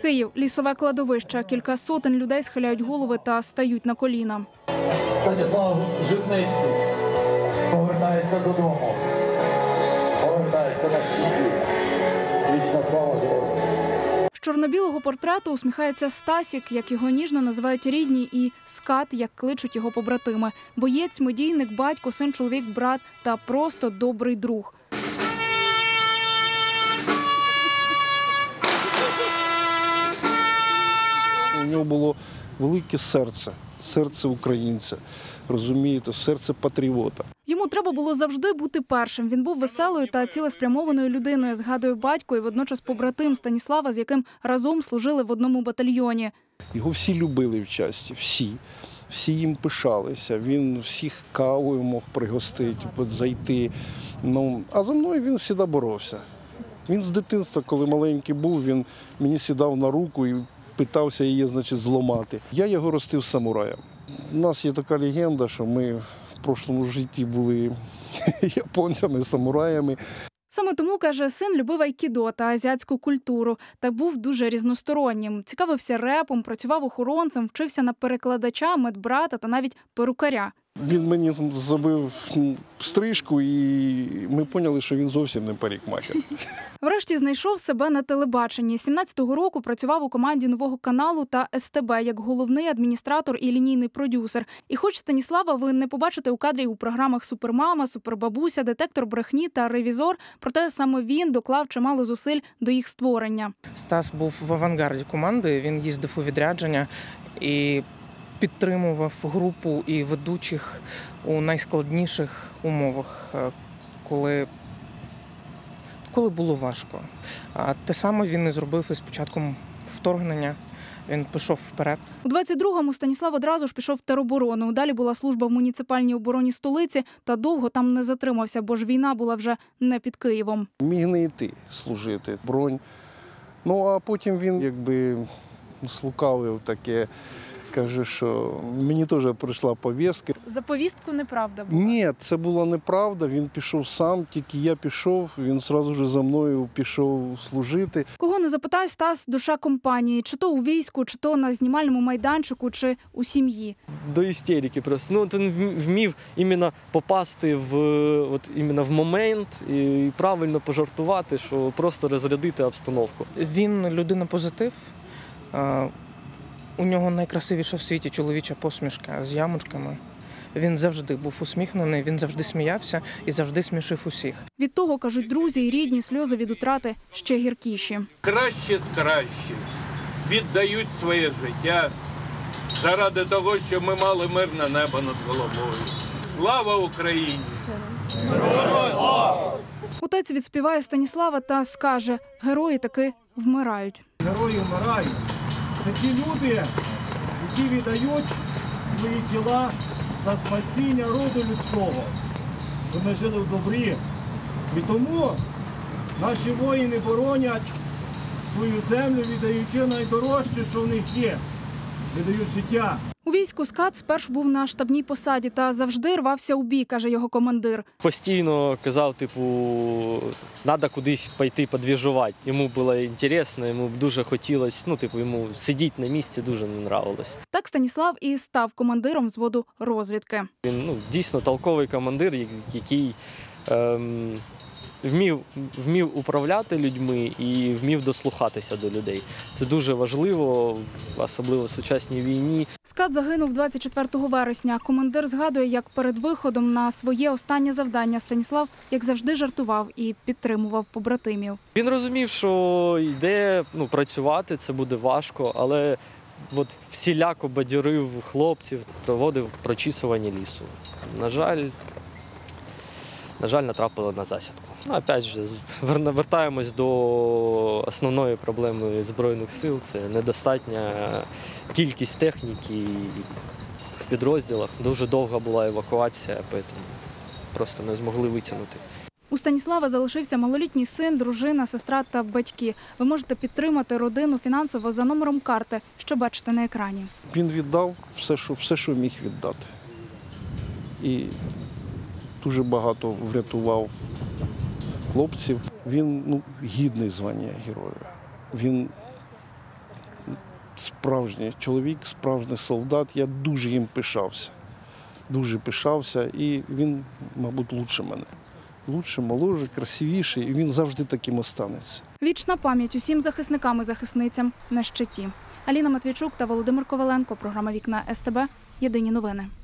Київ – лісове кладовище. Кілька сотень людей схиляють голови та стають на коліна. Станіслав Житницький повертається додому. Повертається на всі. Вічна слава героям. З чорно-білого портрету усміхається Стасік, як його ніжно називають рідні, і Скат, як кличуть його побратими. Боєць, медійник, батько, син, чоловік, брат та просто добрий друг. У нього було велике серце українця, розумієте, серце патріота. Йому треба було завжди бути першим. Він був веселою та цілеспрямованою людиною, згадує батько і водночас побратим Станіслава, з яким разом служили в одному батальйоні. Його всі любили в часті, всі їм пишалися. Він всіх кавою мог пригостити, зайти. А за мною він завжди боровся. Він з дитинства, коли маленький був, він мені сідав на руку і питався її, зламати. Я його ростив самураєм. У нас є така легенда, що ми в прошлому житті були японцями-самураями. Саме тому, каже, син любив айкідо та азіатську культуру та був дуже різностороннім. Цікавився репом, працював охоронцем, вчився на перекладача, медбрата та навіть перукаря. Він мені зробив стрижку, і ми зрозуміли, що він зовсім не парикмахер. Врешті знайшов себе на телебаченні. 17-го року працював у команді «Нового каналу» та СТБ як головний адміністратор і лінійний продюсер. І хоч Станіслава ви не побачите у кадрі у програмах «Супермама», «Супербабуся», «Детектор брехні» та «Ревізор», проте саме він доклав чимало зусиль до їх створення. Стас був в авангарді команди, він їздив у відрядження і підтримував групу і ведучих у найскладніших умовах, коли було важко. Те саме він і зробив із початком вторгнення. Він пішов вперед. У 22-му Станіслав одразу ж пішов в тероборону. Далі була служба в муніципальній обороні столиці та довго там не затримався, бо ж війна була вже не під Києвом. Міг не йти служити, бронь. А потім він слукавив таке. Каже, що мені теж прийшла повістка. За повістку неправда була? Ні, це була неправда. Він пішов сам, тільки я пішов, він одразу ж за мною пішов служити. Кого не запитай, Стас – душа компанії. Чи то у війську, чи то на знімальному майданчику, чи у сім'ї. До істерики просто. Він вмів іменно попасти в момент і правильно пожартувати, що просто розрядити обстановку. Він людина позитив. У нього найкрасивіша в світі чоловіча посмішка з ямочками. Він завжди був усміхнений, він завжди сміявся і завжди смішив усіх. Від того, кажуть друзі і рідні, сльози від утрати ще гіркіші. Краще з кращих віддають своє життя заради того, щоб ми мали мирне небо над головою. Слава Україні! Отець відспіває Станіслава та скаже – герої таки вмирають. Герої вмирають. Це ті люди, які віддають свої тіла за спасіння роду людського, щоб ми жили в добрі. І тому наші воїни боронять свою землю, віддаючи найдорожче, що в них є, віддають життя. У війську Скат спершу був на штабній посаді та завжди рвався у бій, каже його командир. Постійно казав, треба кудись пойти подвіжувати. Йому було цікаво, йому дуже хотілося, йому сидіти на місці дуже не подобалось. Так Станіслав і став командиром взводу розвідки. Він дійсно толковий командир, який вмів управляти людьми і вмів дослухатися до людей. Це дуже важливо, особливо в сучасній війні. Скат загинув 24 вересня. Командир згадує, як перед виходом на своє останнє завдання Станіслав, як завжди, жартував і підтримував побратимів. Він розумів, що йде працювати, це буде важко, але всіляко бадьорив хлопців, проводив прочісування лісу. На жаль, натрапили на засідку. Опять же, вертаємось до основної проблеми Збройних сил. Це недостатня кількість техніки в підрозділах. Дуже довга була евакуація, тому просто не змогли витягнути. У Станіслава залишився малолітній син, дружина, сестра та батьки. Ви можете підтримати родину фінансово за номером карти, що бачите на екрані. Він віддав все, що міг віддати. І дуже багато врятував хлопців. Він гідний звання героя. Він справжній чоловік, справжній солдат. Я дуже їм пишався. Дуже пишався, і він, мабуть, лучше мене. Лучше, моложе, красивіший, і він завжди таким останеться. Вічна пам'ять усім захисникам і захисницям на щиті. Аліна Матвійчук та Володимир Коваленко. Програма «Вікна СТБ». Єдині новини.